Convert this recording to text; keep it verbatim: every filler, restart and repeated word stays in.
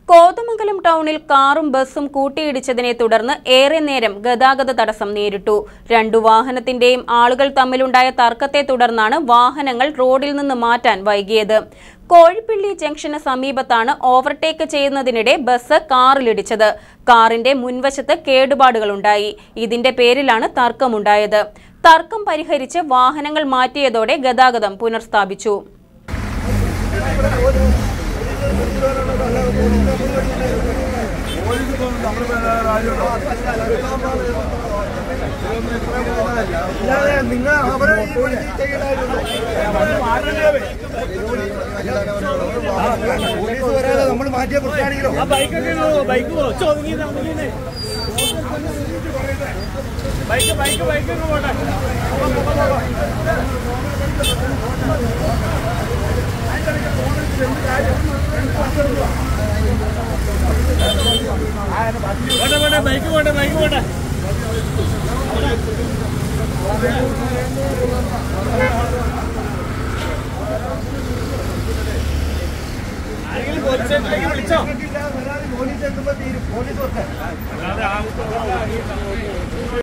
കോതമംഗലം ടൗണിൽ കാറും ബസും കൂട്ടിയിടിച്ചതിനെ തുടർന്ന് ഏറെ നേരം ഗതാഗത തടസ്സം നേരിട്ടു. രണ്ടു വാഹനത്തിന്റെയും ആളുകൾ തമ്മിലുണ്ടായ തർക്കത്തെ തുടർന്നാണ് വാഹനങ്ങൾ റോഡിൽ നിന്ന് മാറ്റാൻ വൈകിയത്. കോഴിപ്പിള്ളി ജംഗ്ഷന് സമീപത്താണ് ഓവർടേക്ക് ചെയ്യുന്നതിനിടെ ബസ് കാറിലിടിച്ചത്. കാറിന്റെ മുൻവശത്ത് കേടുപാടുകളുണ്ടായി. ഇതിന്റെ പേരിലാണ് തർക്കമുണ്ടായത്. തർക്കം പരിഹരിച്ച് വാഹനങ്ങൾ മാറ്റിയതോടെ ഗതാഗതം പുനഃസ്ഥാപിച്ചു. നമ്മൾ മാറ്റിയ പ്രശ്നമാണെങ്കിലോ ബൈക്ക് ബൈക്ക് ബൈക്ക് പോട്ടെ. ബൈക്ക് പോട്ടെ ബൈക്ക് പോട്ടെ ആരെങ്കിലും പോലീസ് സ്റ്റേഷനിലേക്ക് വിളിച്ചോ? പോലീസ് എത്തുമ്പോ തീരും. പോലീസ്